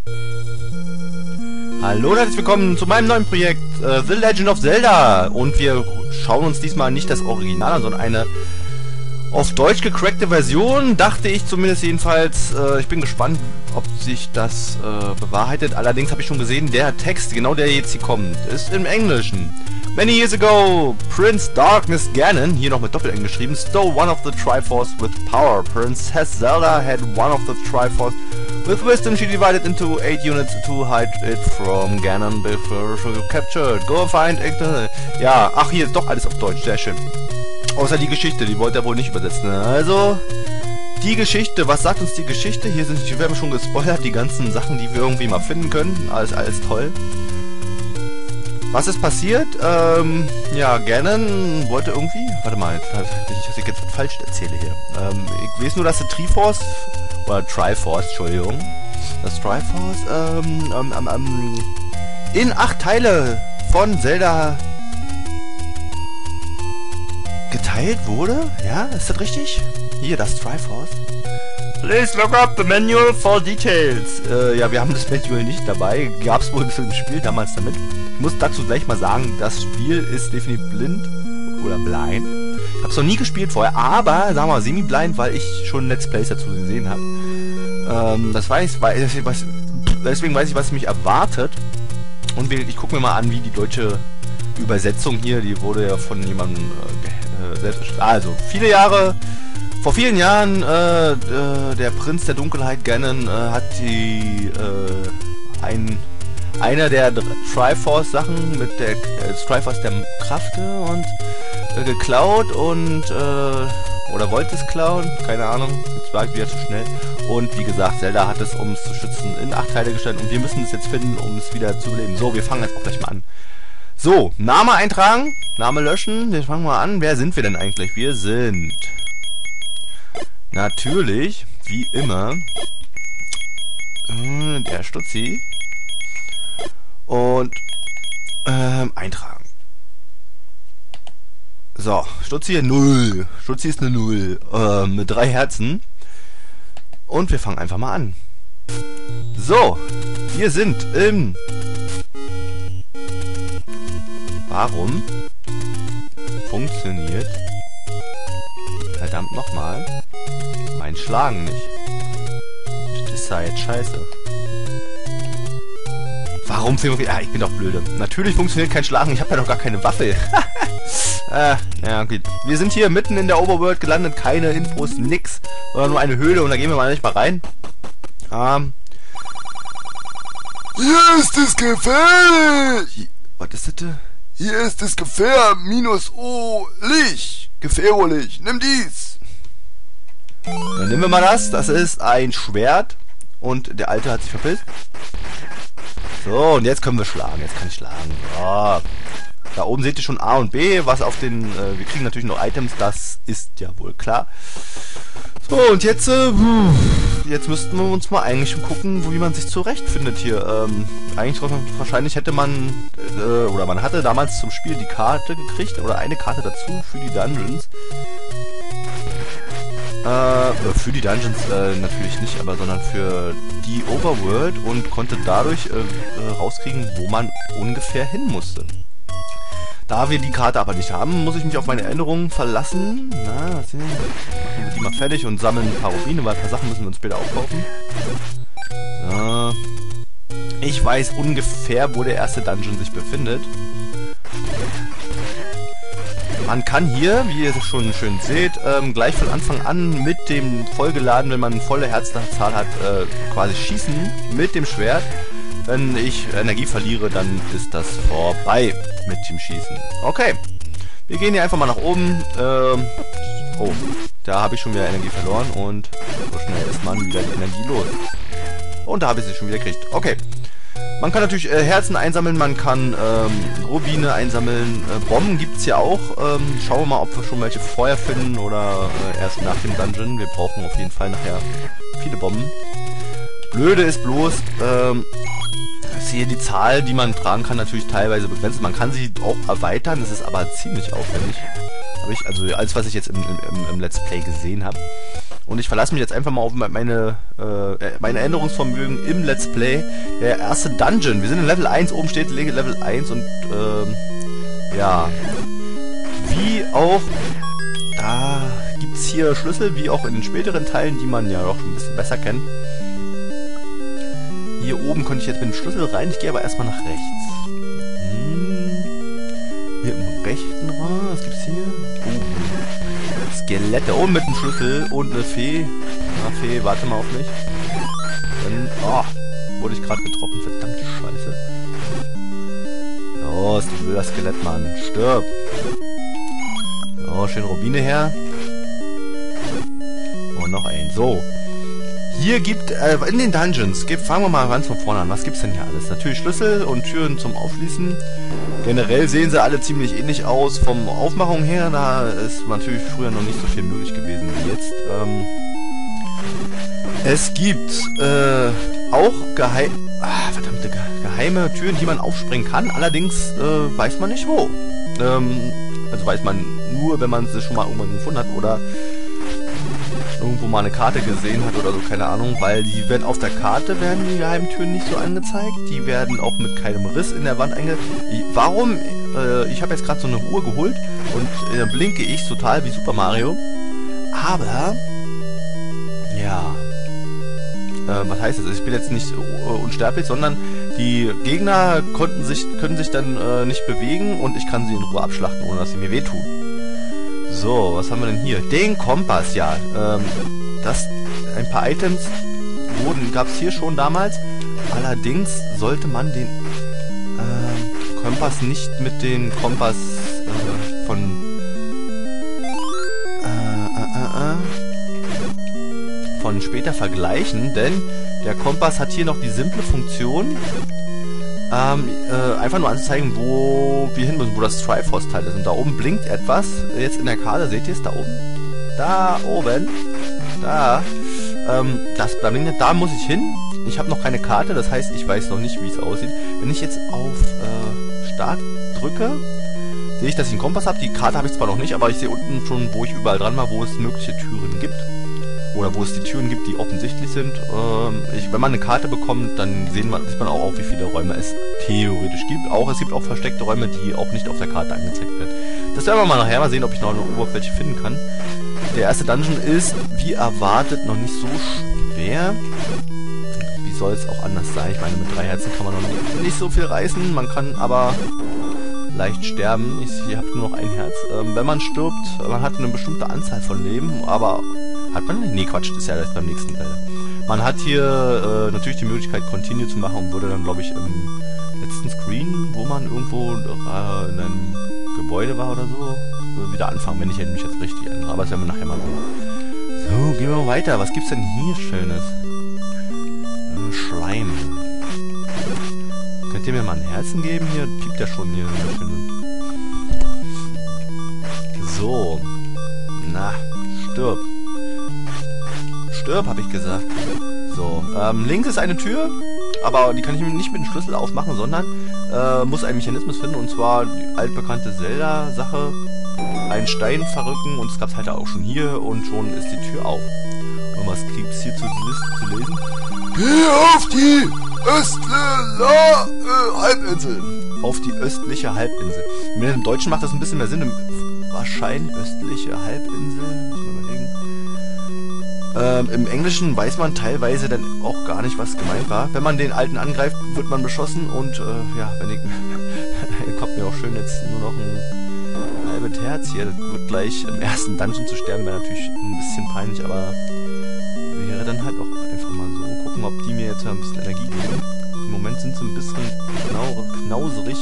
Hallo und herzlich willkommen zu meinem neuen Projekt The Legend of Zelda. Und wir schauen uns diesmal nicht das Original an, sondern eine auf Deutsch gecrackte Version, dachte ich zumindest jedenfalls. Ich bin gespannt, ob sich das bewahrheitet. Allerdings habe ich schon gesehen, der Text, genau der jetzt hier kommt, ist im Englischen. Many years ago, Prince Darkness Ganon, hier noch mit Doppel-N geschrieben, stole one of the Triforce with power. Princess Zelda had one of the Triforce with wisdom. She divided into 8 units to hide it from Ganon before she was captured. Go find it. Ja, ach, hier ist doch alles auf Deutsch, sehr schön. Außer die Geschichte, die wollte er wohl nicht übersetzen. Also, die Geschichte, was sagt uns die Geschichte? Hier werden schon gespoilert, die ganzen Sachen, die wir irgendwie mal finden können. Alles toll. Was ist passiert? Ja, Ganon wollte irgendwie... Warte mal, nicht, dass ich jetzt was falsch erzähle hier. Ich weiß nur, dass der Triforce... Oder Triforce, Entschuldigung. Das Triforce, in 8 Teile von Zelda geteilt wurde? Ja, ist das richtig? Hier, das Triforce. Please look up the manual for details. Ja, wir haben das Manual nicht dabei. Gab es wohl im Spiel damals damit. Ich muss dazu gleich mal sagen, das Spiel ist definitiv blind oder blind. Ich habe es noch nie gespielt vorher, aber sagen wir mal semi-blind, weil ich schon Let's Plays dazu gesehen habe. Deswegen weiß ich, was mich erwartet. Und ich gucke mir mal an, wie die deutsche Übersetzung hier, die wurde ja von jemandem also vor vielen Jahren, der Prinz der Dunkelheit Ganon hat einer der Triforce-Sachen mit der Triforce der Kraft und geklaut und oder wollte es klauen, keine Ahnung, jetzt war ich wieder zu schnell. Und wie gesagt, Zelda hat es, um es zu schützen, in 8 Teile gestellt und wir müssen es jetzt finden, um es wieder zu beleben. So, wir fangen jetzt auch gleich mal an. So, Name eintragen, Name löschen, wir fangen mal an. Wer sind wir denn eigentlich? Wir sind natürlich, wie immer, der Stutzi. Und eintragen. So, Stutzi hier 0. Stutzi ist eine 0. Mit 3 Herzen. Und wir fangen einfach mal an. So, wir sind im... Warum funktioniert verdammt nochmal mein Schlagen nicht? Das ist ja jetzt scheiße. Warum funktioniert... Ja, ich bin doch blöde. Natürlich funktioniert kein Schlagen, ich habe ja noch gar keine Waffe. Ja, gut. Wir sind hier mitten in der Overworld gelandet, keine Infos, nix. Sondern nur eine Höhle und da gehen wir mal nicht mal rein. Hier ist es gefährlich! Was ist das denn? Hier ist es gefährlich! Gefährlich! Nimm dies! Dann nehmen wir mal das. Das ist ein Schwert. Und der Alte hat sich verpisst. So, und jetzt können wir schlagen. Jetzt kann ich schlagen. So. Da oben seht ihr schon A und B, was auf den... wir kriegen natürlich noch Items, das ist ja wohl klar. So, und jetzt... jetzt müssten wir uns mal eigentlich gucken, wie man sich zurechtfindet hier. Eigentlich wahrscheinlich hätte man... oder man hatte damals zum Spiel die Karte gekriegt, oder eine Karte dazu für die Dungeons. Für die Dungeons natürlich nicht, aber sondern für die Overworld und konnte dadurch rauskriegen, wo man ungefähr hin musste. Da wir die Karte aber nicht haben, muss ich mich auf meine Erinnerungen verlassen. Na, machen wir die mal fertig und sammeln ein paar Rubine, weil ein paar Sachen müssen wir uns später aufkaufen. So. Ich weiß ungefähr, wo der erste Dungeon sich befindet. Man kann hier, wie ihr schon schön seht, gleich von Anfang an mit dem vollgeladen, wenn man eine volle Herzzahl hat, quasi schießen mit dem Schwert. Wenn ich Energie verliere, dann ist das vorbei mit dem Schießen. Okay, wir gehen hier einfach mal nach oben. Oh, da habe ich schon wieder Energie verloren und so schnell ist man wieder die Energie los. Und da habe ich sie schon wieder gekriegt. Okay, man kann natürlich Herzen einsammeln, man kann Rubine einsammeln. Bomben gibt es ja auch. Schauen wir mal, ob wir schon welche vorher finden oder erst nach dem Dungeon. Wir brauchen auf jeden Fall nachher viele Bomben. Blöde ist bloß, ist hier die Zahl, die man tragen kann, natürlich teilweise begrenzt. Man kann sie auch erweitern, das ist aber ziemlich aufwendig. Also alles, was ich jetzt im Let's Play gesehen habe. Und ich verlasse mich jetzt einfach mal auf meine Erinnerungsvermögen im Let's Play. Der erste Dungeon. Wir sind in Level 1. Oben steht Level 1 und ja. Wie auch... Da gibt es hier Schlüssel, wie auch in den späteren Teilen, die man ja doch ein bisschen besser kennt. Hier oben konnte ich jetzt mit dem Schlüssel rein. Ich gehe aber erstmal nach rechts. Hier im rechten Raum. Was gibt's hier? Oh. Skelette. Und mit dem Schlüssel. Und eine Fee. Na, Fee, warte mal auf mich. Dann... Oh, wurde ich gerade getroffen. Verdammte Scheiße. Los, du blöder Skelettmann. Stirb. Oh, schön Rubine her. Und noch ein. So. Hier gibt, in den Dungeons, fangen wir mal ganz von vorne an. Was gibt's denn hier alles? Natürlich Schlüssel und Türen zum Aufschließen. Generell sehen sie alle ziemlich ähnlich aus. Vom Aufmachung her, da ist natürlich früher noch nicht so viel möglich gewesen wie jetzt. Es gibt, auch geheime Türen, die man aufspringen kann. Allerdings, weiß man nicht wo. Also weiß man nur, wenn man sie schon mal irgendwann gefunden hat oder irgendwo mal eine Karte gesehen hat oder so, keine Ahnung, weil die werden auf der Karte, werden die Geheimtüren nicht so angezeigt, die werden auch mit keinem Riss in der Wand angezeigt. Warum? Ich habe jetzt gerade so eine Uhr geholt und dann blinke ich total wie Super Mario, aber ja, was heißt das? Ich bin jetzt nicht unsterblich, sondern die Gegner können sich dann nicht bewegen und ich kann sie in Ruhe abschlachten, ohne dass sie mir wehtun. So, was haben wir denn hier? Den Kompass, ja. Ein paar Items gab es hier schon damals. Allerdings sollte man den Kompass nicht mit dem Kompass von später vergleichen, denn der Kompass hat hier noch die simple Funktion, einfach nur anzuzeigen, wo wir hin müssen, wo das Triforce-Teil ist. Und da oben blinkt etwas. Jetzt in der Karte, seht ihr es da oben? Da oben. Da. Da blinkt, da muss ich hin. Ich habe noch keine Karte, das heißt, ich weiß noch nicht, wie es aussieht. Wenn ich jetzt auf Start drücke, sehe ich, dass ich einen Kompass habe. Die Karte habe ich zwar noch nicht, aber ich sehe unten schon, wo ich überall dran war, wo es mögliche Türen gibt. Oder wo es die Türen gibt, die offensichtlich sind. Wenn man eine Karte bekommt, dann sieht man auch, wie viele Räume es theoretisch gibt. Es gibt auch versteckte Räume, die auch nicht auf der Karte angezeigt werden. Das werden wir mal nachher mal sehen, ob ich noch überhaupt welche finden kann. Der erste Dungeon ist, wie erwartet, noch nicht so schwer. Wie soll es auch anders sein? Ich meine, mit 3 Herzen kann man noch nicht so viel reißen. Man kann aber leicht sterben. Ich habe nur noch ein Herz. Wenn man stirbt, man hat eine bestimmte Anzahl von Leben, aber... Hat man? Nee, Quatsch, das ist ja erst beim nächsten Teil. Man hat hier natürlich die Möglichkeit, Continue zu machen und würde dann, glaube ich, im letzten Screen, wo man irgendwo in einem Gebäude war oder so, wieder anfangen, wenn ich mich jetzt richtig erinnere. Aber das werden wir nachher mal sehen. So, gehen wir mal weiter. Was gibt's denn hier Schönes? Schleim. Könnt ihr mir mal ein Herzen geben? Hier piept ja schon hier. So. Na, stirb. Stirb, habe ich gesagt. So, links ist eine Tür, aber die kann ich nicht mit dem Schlüssel aufmachen, sondern muss einen Mechanismus finden, und zwar die altbekannte Zelda-Sache, einen Stein verrücken, und das gab es halt auch schon hier, und schon ist die Tür auf. Und was gibt's hier zu lesen? Geh auf die östliche Halbinsel. Auf die östliche Halbinsel. Mit dem Deutschen macht das ein bisschen mehr Sinn. Wahrscheinlich östliche Halbinsel. Im Englischen weiß man teilweise dann auch gar nicht, was gemeint war. Wenn man den Alten angreift, wird man beschossen und ja, kommt mir auch schön jetzt nur noch ein halbes Herz hier. Das wird gleich im ersten Dungeon zu sterben, wäre natürlich ein bisschen peinlich, aber wäre dann halt auch einfach mal so. Gucken, ob die mir jetzt ein bisschen Energie geben. Im Moment sind sie ein bisschen knauserig.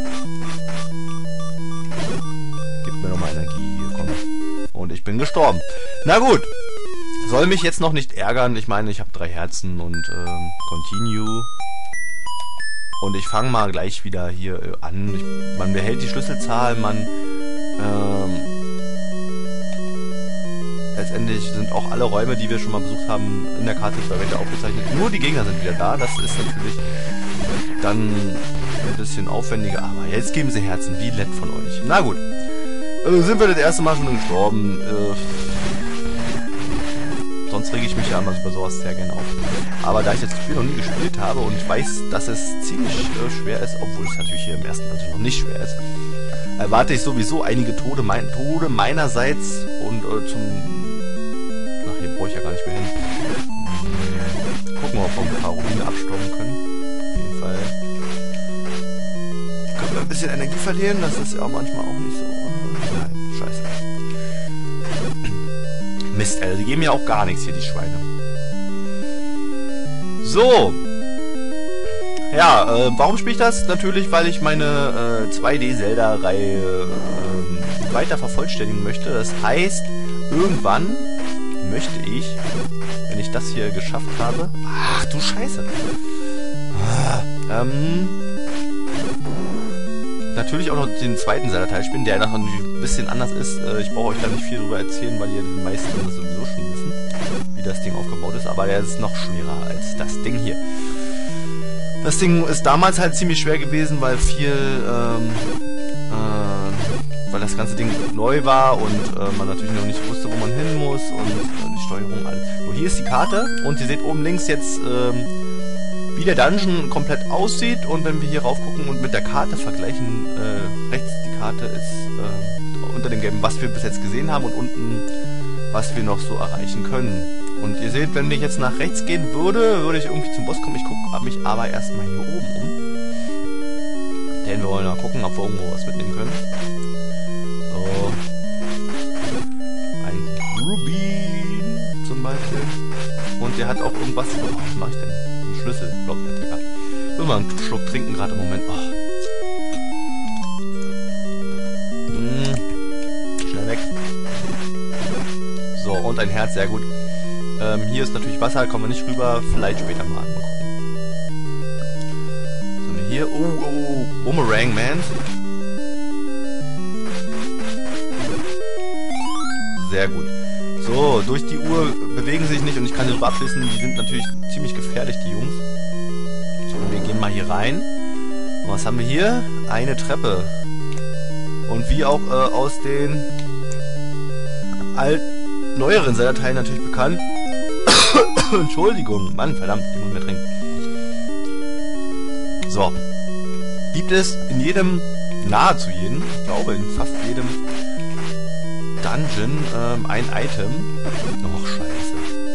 Gib mir nochmal Energie hier, komm. Und ich bin gestorben. Na gut. Soll mich jetzt noch nicht ärgern. Ich meine, ich habe 3 Herzen und Continue. Und ich fange mal gleich wieder hier an. Man behält die Schlüsselzahl, letztendlich sind auch alle Räume, die wir schon mal besucht haben, in der Karte weiter aufgezeichnet. Nur die Gegner sind wieder da. Das ist natürlich dann ein bisschen aufwendiger. Aber jetzt geben sie Herzen. Wie nett von euch. Na gut. Sind wir das erste Mal schon gestorben. sonst rege ich mich ja immer über sowas sehr gerne auf. Aber da ich das Spiel noch nie gespielt habe und ich weiß, dass es ziemlich schwer ist, obwohl es natürlich hier im ersten natürlich noch nicht schwer ist, erwarte ich sowieso einige Tode meinerseits und hier brauche ich ja gar nicht mehr hin. Gucken wir, ob wir ein paar Rubine abstauben können. Auf jeden Fall können wir ein bisschen Energie verlieren, das ist ja manchmal auch nicht so. Nein, scheiße. Mist, die geben ja auch gar nichts hier, die Schweine. So. Ja, warum spiele ich das? Natürlich, weil ich meine 2D-Zelda-Reihe weiter vervollständigen möchte. Das heißt, irgendwann möchte ich, wenn ich das hier geschafft habe... Ach, du Scheiße. Natürlich auch noch den zweiten Zelda-Teil spielen, der noch ein bisschen anders ist. Ich brauche euch da nicht viel drüber erzählen, weil ihr die meisten das sowieso schon wissen, wie das Ding aufgebaut ist. Aber der ist noch schwerer als das Ding hier. Das Ding ist damals halt ziemlich schwer gewesen, weil weil das ganze Ding neu war und man natürlich noch nicht wusste, wo man hin muss und die Steuerung alles. So, hier ist die Karte und ihr seht oben links jetzt, wie der Dungeon komplett aussieht, und wenn wir hier rauf gucken und mit der Karte vergleichen, rechts die Karte ist unter dem Game, was wir bis jetzt gesehen haben, und unten, was wir noch so erreichen können. Und ihr seht, wenn ich jetzt nach rechts gehen würde ich irgendwie zum Boss kommen. Ich gucke mich aber erstmal hier oben um. Denn wir wollen mal gucken, ob wir irgendwo was mitnehmen können. So. Ein Rubin zum Beispiel. Und der hat auch irgendwas. Oh, was mache ich denn? Ein Schlüsselblock hat der gehabt. Ich will mal einen Schluck trinken gerade im Moment. Oh. Schnell weg. So, und ein Herz, sehr gut. Hier ist natürlich Wasser, kommen wir nicht rüber, vielleicht später mal gucken. Was haben wir hier? Oh, Boomerang Man. Sehr gut. So, durch die Uhr bewegen sie sich nicht und ich kann sie drüber abschließen, die sind natürlich ziemlich gefährlich, die Jungs. Und wir gehen mal hier rein. Und was haben wir hier? Eine Treppe. Und wie auch aus den neueren Zelda-Teilen natürlich bekannt. Entschuldigung, Mann, verdammt, ich muss mehr trinken. So. Gibt es in jedem, nahezu jedem, ich glaube in fast jedem Dungeon ein Item. Och, scheiße.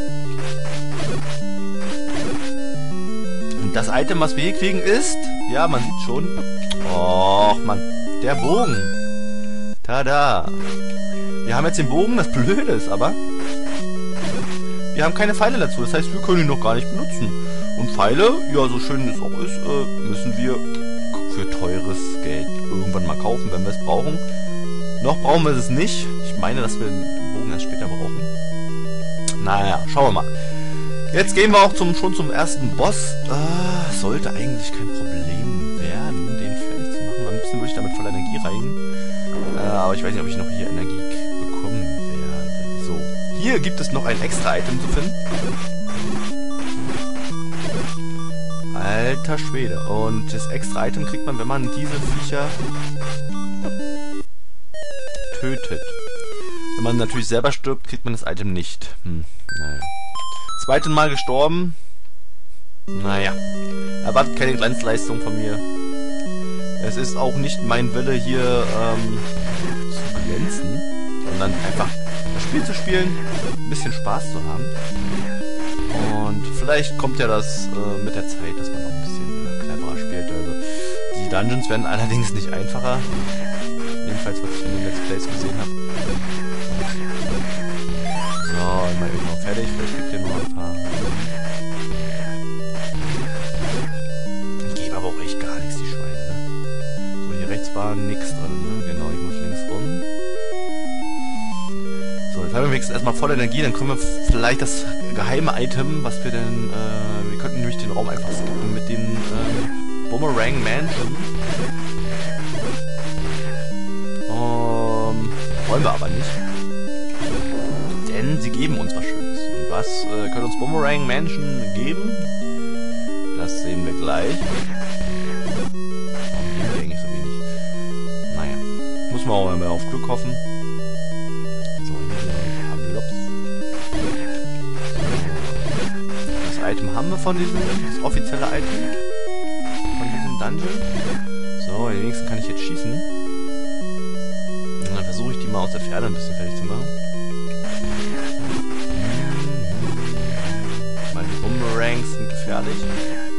Und das Item, was wir hier kriegen, ist, ja, man sieht schon, och, Mann, der Bogen. Tada. Wir haben jetzt den Bogen, das Blöde ist aber, wir haben keine Pfeile dazu, das heißt, wir können ihn noch gar nicht benutzen. Und Pfeile, ja, so schön es auch ist, müssen wir für teures Geld irgendwann mal kaufen, wenn wir es brauchen. Noch brauchen wir es nicht. Ich meine, dass wir den Bogen erst später brauchen. Naja, schauen wir mal. Jetzt gehen wir auch schon zum ersten Boss. Sollte eigentlich kein Problem werden, den fertig zu machen. Am liebsten würde ich damit voll Energie rein. Aber ich weiß nicht, ob ich noch hier Energie bekommen werde. So, hier gibt es noch ein extra Item zu finden. Alter Schwede. Und das extra Item kriegt man, wenn man diese Viecher tötet. Wenn man natürlich selber stirbt, kriegt man das Item nicht. Naja. Zweites Mal gestorben. Naja. Erwartet keine Glanzleistung von mir. Es ist auch nicht mein Wille, hier zu glänzen, sondern einfach das Spiel zu spielen, ein bisschen Spaß zu haben. Und vielleicht kommt ja das mit der Zeit, dass man noch ein bisschen cleverer spielt. Also die Dungeons werden allerdings nicht einfacher. Jedenfalls, was ich in den Let's Plays gesehen habe. So, mal eben noch fertig. Vielleicht gibt ihr noch ein paar. Die geben aber auch echt gar nichts, die Schweine, ne? So, hier rechts war nichts drin, ne? Genau, ich muss links rum. So, jetzt haben wir wenigstens erstmal voll Energie. Dann können wir vielleicht das geheime Item, was wir denn... wir könnten nämlich den Raum einfach skippen mit dem Boomerang Mansion. Wollen wir aber nicht. Denn sie geben uns was Schönes. Und was können uns Boomerang Mansion geben? Das sehen wir gleich. Warum geben die eigentlich so wenig? Naja. Muss man auch mal auf Glück hoffen. So, hier sind ein paar Blobs. haben wir von diesem, das offizielle Item von diesem Dungeon. So, den nächsten kann ich jetzt schießen. Und dann versuche ich die mal aus der Ferne ein bisschen fertig zu machen. Weil die Boomerangs sind gefährlich.